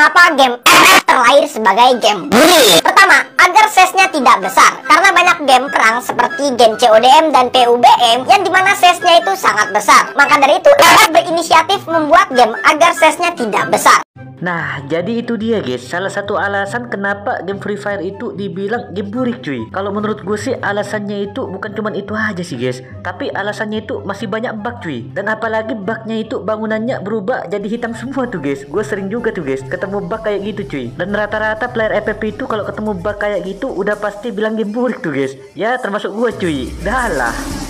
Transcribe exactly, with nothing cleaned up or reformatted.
Mengapa game F F terlahir sebagai game bully? Pertama, agar size-nya tidak besar. Karena banyak game perang seperti game C O D M dan P U B M yang dimana size-nya itu sangat besar. Maka dari itu, F F berinisiatif membuat game agar size-nya tidak besar. Nah, jadi itu dia guys, salah satu alasan kenapa game Free Fire itu dibilang game burik cuy. Kalau menurut gue sih alasannya itu bukan cuman itu aja sih guys, tapi alasannya itu masih banyak bug cuy. Dan apalagi bugnya itu bangunannya berubah jadi hitam semua tuh guys. Gue sering juga tuh guys ketemu bug kayak gitu cuy. Dan rata-rata player F F itu kalau ketemu bug kayak gitu udah pasti bilang game burik tuh guys. Ya termasuk gue cuy. Dah lah.